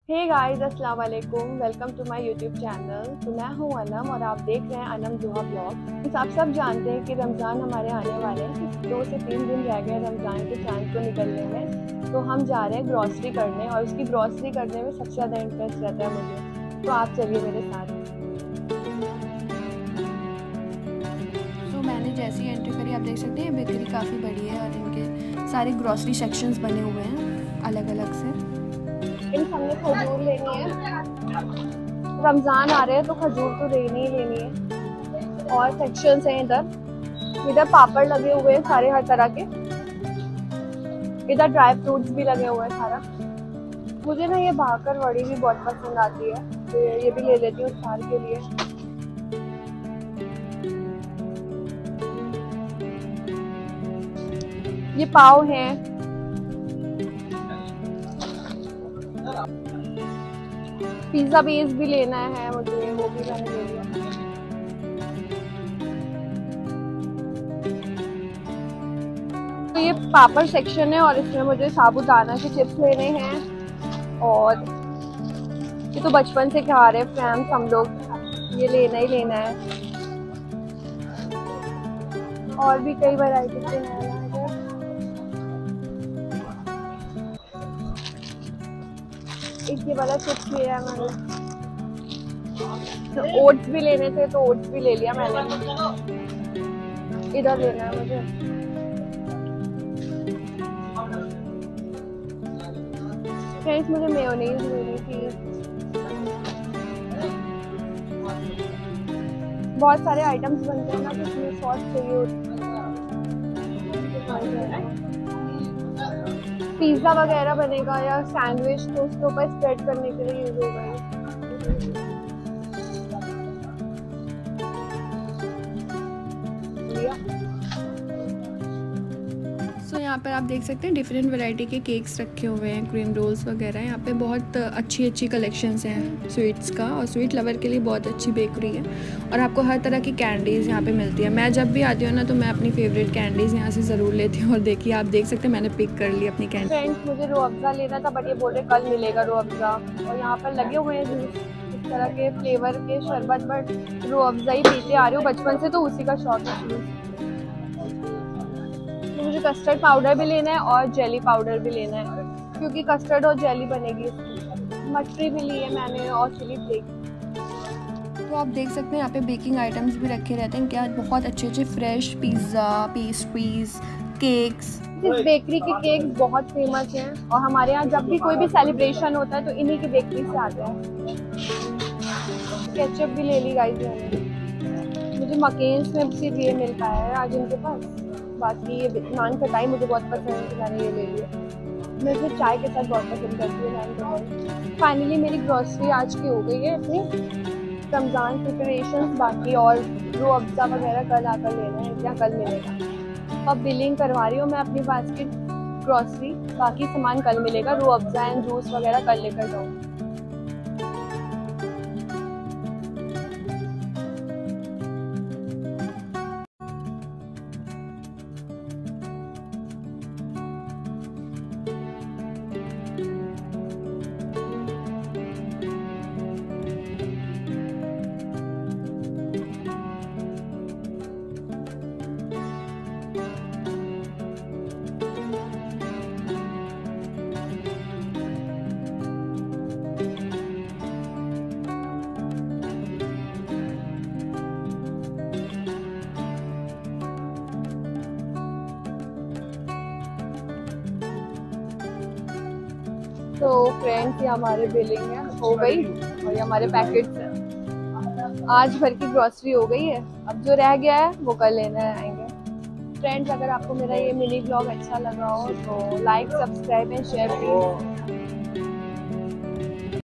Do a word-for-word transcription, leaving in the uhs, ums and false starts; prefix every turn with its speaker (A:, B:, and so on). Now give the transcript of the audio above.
A: हे guys, अस्सलाम वालेकुम। Welcome to my YouTube channel. तो मैं हूं अनम और आप देख रहे हैं अनम जुहा ब्लॉग। आप सब जानते हैं कि रमज़ान हमारे आने वाले हैं। दो से तीन दिन रह गए रमज़ान के चांद को निकलने में। तो हम जा रहे हैं ग्रॉसरी करने और उसकी ग्रॉसरी करने में सबसे ज़्यादा इंटरेस्ट रहता है मुझे। तो आप चलिए मेरे साथ।
B: तो मैंने जैसे ही एंट्री करी, आप देख सकते हैं बेकरी काफ़ी बड़ी है और इनके सारे ग्रॉसरी सेक्शंस बने हुए हैं अलग अलग से।
A: इन हमने खजूर लेनी है, रमज़ान आ रहे हैं तो खजूर तो लेनी ही लेनी है। और सेक्शंस हैं इधर इधर पापड़ लगे हुए हैं सारे हर तरह के। इधर ड्राई फ्रूट्स भी लगे हुए हैं सारा। मुझे ना ये भाकर वड़ी भी बहुत पसंद आती है, तो ये भी ले लेती हूँ सार के लिए। ये पाव हैं, पिज्जा बेस भी लेना है मुझे, वो भी मैंने ले लिया। तो ये पापड़ सेक्शन है और इसमें मुझे साबूदाना के चिप्स लेने हैं और ये तो बचपन से खा रहे फ्रेंड्स हम लोग, ये लेना ही लेना है। और भी कई वैरायटी के हैं। एक ये वाला चिप्स लिया है मैंने। तो ओट्स भी लेने थे तो ओट्स भी ले लिया मैंने। इधर लेना है मुझे। फ्रेंड्स, मुझे मेयोनीज लेनी थी। बहुत सारे आइटम्स बनते हैं ना, तो इसमें सॉस चाहिए होती है। पिज्ज़ा वगैरह बनेगा या सैंडविच, तो उसके ऊपर स्प्रेड करने के लिए यूज होगा।
B: सो so, यहाँ पर आप देख सकते हैं डिफरेंट वैरायटी के केक्स रखे हुए हैं, क्रीम रोल्स वगैरह। यहाँ पे बहुत अच्छी अच्छी कलेक्शंस हैं स्वीट्स का, और स्वीट लवर के लिए बहुत अच्छी बेकरी है। और आपको हर तरह की कैंडीज़ यहाँ पे मिलती है। मैं जब भी आती हूँ ना, तो मैं अपनी फेवरेट कैंडीज़ यहाँ से ज़रूर लेती हूँ। और देखिए, आप देख सकते हैं मैंने पिक कर ली अपनी कैंडी।
A: फ्रेंड्स, मुझे रू अफ़ज़ा लेना था, बट ये बोल रहे कल मिलेगा रू अफ़ज़ा। और यहाँ पर लगे हुए हैं जूस, इस तरह के फ्लेवर के शरबत, बट रू अफ़ज़ा ही पीते आ रही हूँ बचपन से, तो उसी का शौक है। तो मुझे कस्टर्ड पाउडर भी लेना है और जेली पाउडर भी लेना है, क्योंकि कस्टर्ड और जेली बनेगी इसकी। मटरी भी ली है मैंने और चिली फ्लेक्स।
B: तो आप देख सकते हैं यहाँ पे बेकिंग आइटम्स भी रखे रहते हैं क्या, बहुत अच्छे अच्छे फ्रेश पिज़्ज़ा, पेस्ट्रीज, केक्स।
A: इस बेकरी के केक बहुत फेमस हैं और हमारे यहाँ जब भी कोई भी सेलिब्रेशन होता है तो इन्हीं की बेकरी से आते हैं। केचप भी ले ली गाइस मैंने। मुझे मकेन्स में सिर्फ ये मिल पाया है आज इनके पास। बाकी ये नान खटाई मुझे बहुत पसंद है, मैंने ये ले लिया। मैं इसे चाय के साथ बहुत पसंद करती हूँ नान खटाई। फाइनली मेरी ग्रॉसरी आज की हो गई है अपनी रमज़ान प्रिपरेशंस। बाकी और रू अफ़ज़ा वगैरह कल आकर लेना है या कल मिलेगा। अब बिलिंग करवा रही हूँ मैं अपनी बास्केट ग्रॉसरी, बाकी सामान कल मिलेगा। रू अफ़ज़ा एंड जूस वगैरह कल लेकर जाऊँ। तो फ्रेंड्स, ये हमारे बिलिंग है हो गई और ये हमारे पैकेट्स हैं। आज भर की ग्रॉसरी हो गई है। अब जो रह गया है वो कल लेने आएंगे। फ्रेंड्स, अगर आपको मेरा ये मिनी ब्लॉग अच्छा लगा हो तो like, subscribe and share please.